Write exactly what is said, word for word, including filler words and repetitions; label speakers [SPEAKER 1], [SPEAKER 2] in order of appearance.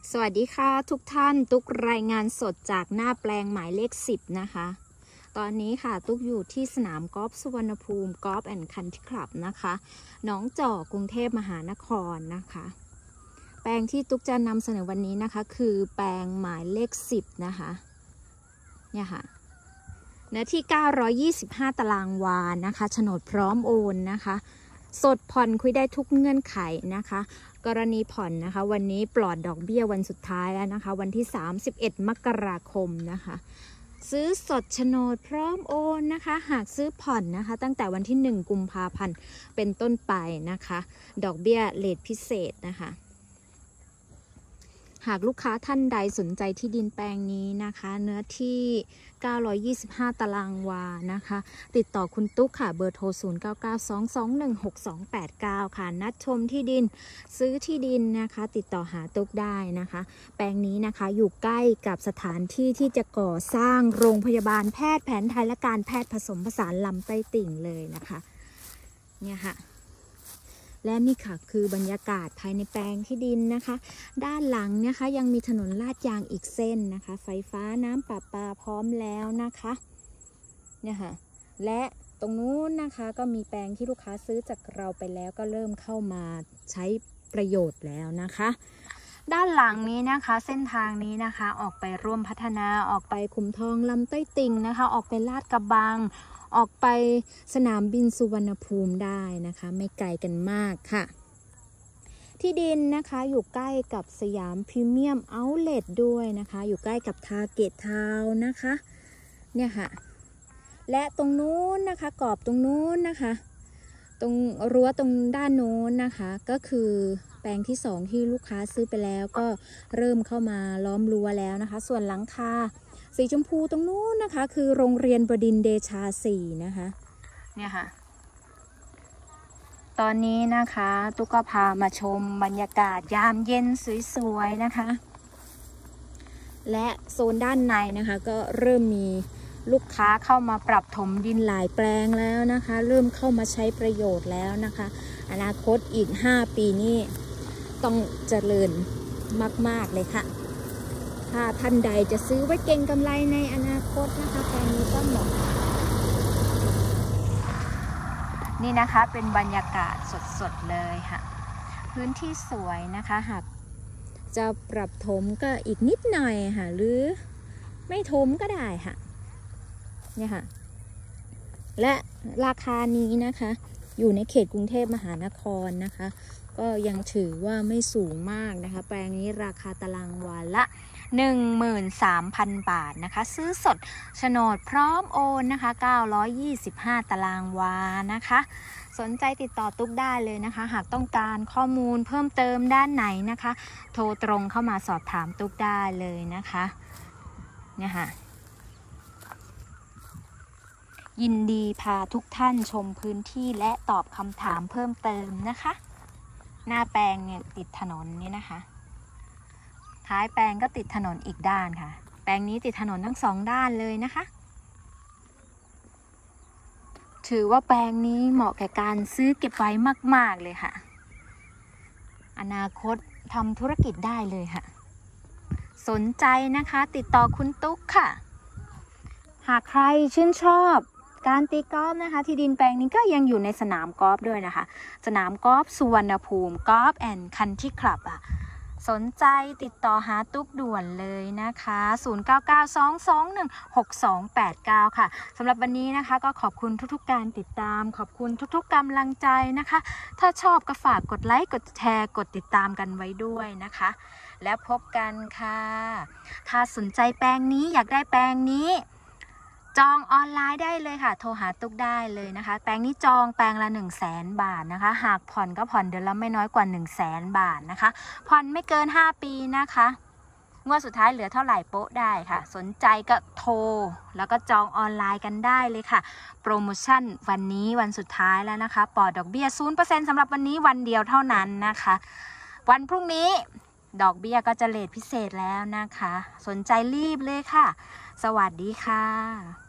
[SPEAKER 1] สวัสดีค่ะทุกท่านตุ๊กรายงานสดจากหน้าแปลงหมายเลขสิบนะคะตอนนี้ค่ะตุ๊กอยู่ที่สนามกอล์ฟสุวรรณภูมิกอล์ฟแอนด์คันทรีคลับนะคะหนองจอกกรุงเทพมหานครนะคะแปลงที่ตุ๊กจะนำเสนอวันนี้นะคะคือแปลงหมายเลขสิบนะคะเนี่ยค่ะเนื้อที่เก้าร้อยยี่สิบห้าตารางวานะคะโฉนดพร้อมโอนนะคะสดผ่อนคุยได้ทุกเงื่อนไขนะคะกรณีผ่อนนะคะวันนี้ปลอดดอกเบี้ยวันสุดท้ายแล้วนะคะวันที่สามสิบเอ็ดมกราคมนะคะซื้อสดโฉนดพร้อมโอนนะคะหากซื้อผ่อนนะคะตั้งแต่วันที่หนึ่งกุมภาพันธ์เป็นต้นไปนะคะดอกเบี้ยเรทพิเศษนะคะหากลูกค้าท่านใดสนใจที่ดินแปลงนี้นะคะเนื้อที่เก้าร้อยยี่สิบห้าตารางวานะคะติดต่อคุณตุ๊กค่ะเบอร์โทรศูนย์ เก้า เก้า สอง สอง หนึ่ง หก สอง แปด เก้าค่ะนัดชมที่ดินซื้อที่ดินนะคะติดต่อหาตุ๊กได้นะคะแปลงนี้นะคะอยู่ใกล้กับสถานที่ที่จะก่อสร้างโรงพยาบาลแพทย์แผนไทยและการแพทย์ผสมผสานลำไส้ติ่งเลยนะคะเนี่ยค่ะและนี่ค่ะคือบรรยากาศภายในแปลงที่ดินนะคะด้านหลังนะคะยังมีถนนลาดยางอีกเส้นนะคะไฟฟ้าน้ำประปาพร้อมแล้วนะคะเนี่ยค่ะและตรงนู้นนะคะก็มีแปลงที่ลูกค้าซื้อจากเราไปแล้วก็เริ่มเข้ามาใช้ประโยชน์แล้วนะคะด้านหลังนี้นะคะเส้นทางนี้นะคะออกไปร่วมพัฒนาออกไปขุมทองลำต้อยติ่งนะคะออกไปลาดกระบังออกไปสนามบินสุวรรณภูมิได้นะคะไม่ไกลกันมากค่ะที่ดินนะคะอยู่ใกล้กับสยามพรีเมียมเอาท์เลทด้วยนะคะอยู่ใกล้กับทาร์เก็ตทาวน์นะคะเนี่ยค่ะและตรงนู้นนะคะกรอบตรงนู้นนะคะตรงรั้วตรงด้านโน้นนะคะก็คือแปลงที่สองที่ลูกค้าซื้อไปแล้วก็เริ่มเข้ามาล้อมรั้วแล้วนะคะส่วนหลังคาสีชมพูตรงนู้นนะคะคือโรงเรียนบดินทร์เดชาสี่นะคะเนี่ยค่ะตอนนี้นะคะตุ๊กก็พามาชมบรรยากาศยามเย็นสวยๆนะคะและโซนด้านในนะคะก็เริ่มมีลูกค้าเข้ามาปรับถมดินหลายแปลงแล้วนะคะเริ่มเข้ามาใช้ประโยชน์แล้วนะคะอนาคตอีกห้าปีนี้ต้องเจริญมากๆเลยค่ะถ้าท่านใดจะซื้อไว้เก็งกำไรในอนาคตนะคะแปลงนี้ก็เหมาะนี่นะคะเป็นบรรยากาศสดๆเลยค่ะพื้นที่สวยนะคะหากจะปรับถมก็อีกนิดหน่อยค่ะหรือไม่ถมก็ได้ค่ะเนี่ยค่ะและราคานี้นะคะอยู่ในเขตกรุงเทพมหานครนะคะก็ยังถือว่าไม่สูงมากนะคะแปลงนี้ราคาตารางวาละ หนึ่งหมื่นสามพัน บาทนะคะซื้อสดโฉนดพร้อมโอนนะคะเก้าร้อยยี่สิบห้าตารางวานะคะสนใจติดต่อตุ๊กได้เลยนะคะหากต้องการข้อมูลเพิ่มเติมด้านไหนนะคะโทรตรงเข้ามาสอบถามตุ๊กได้เลยนะคะเนี่ยค่ะยินดีพาทุกท่านชมพื้นที่และตอบคำถามเพิ่มเติมนะคะหน้าแปลงเนี่ยติดถนนนี่นะคะท้ายแปลงก็ติดถนนอีกด้านค่ะแปลงนี้ติดถนนทั้งสองด้านเลยนะคะถือว่าแปลงนี้เหมาะแก่การซื้อเก็บไว้มากๆเลยค่ะอนาคตทำธุรกิจได้เลยค่ะสนใจนะคะติดต่อคุณตุ๊กค่ะหากใครชื่นชอบการตีกอล์ฟนะคะที่ดินแปลงนี้ก็ยังอยู่ในสนามกอล์ฟด้วยนะคะสนามกอล์ฟสุวรรณภูมิกอล์ฟแอนด์คันทรีคลับอ่ะสนใจติดต่อหาตุ๊กด่วนเลยนะคะศูนย์ เก้า เก้า สอง สอง หนึ่ง หก สอง แปด เก้าค่ะสำหรับวันนี้นะคะก็ขอบคุณทุกๆการติดตามขอบคุณทุกๆกำลังใจนะคะถ้าชอบก็ฝากกดไลค์กดแชร์กดติดตามกันไว้ด้วยนะคะแล้วพบกันค่ะถ้าสนใจแปลงนี้อยากได้แปลงนี้จองออนไลน์ได้เลยค่ะโทรหาตุ๊กได้เลยนะคะแปลงนี้จองแปลงละหนึ่งแสนบาทนะคะหากผ่อนก็ผ่อนเดือนละไม่น้อยกว่าหนึ่งแสนบาทนะคะผ่อนไม่เกินห้าปีนะคะงวดสุดท้ายเหลือเท่าไหร่โป๊ะได้ค่ะสนใจก็โทรแล้วก็จองออนไลน์กันได้เลยค่ะโปรโมชั่นวันนี้วันสุดท้ายแล้วนะคะปลอดดอกเบี้ย ศูนย์เปอร์เซ็นต์ สำหรับวันนี้วันเดียวเท่านั้นนะคะวันพรุ่งนี้ดอกเบี้ยก็จะเรทพิเศษแล้วนะคะสนใจรีบเลยค่ะสวัสดีค่ะ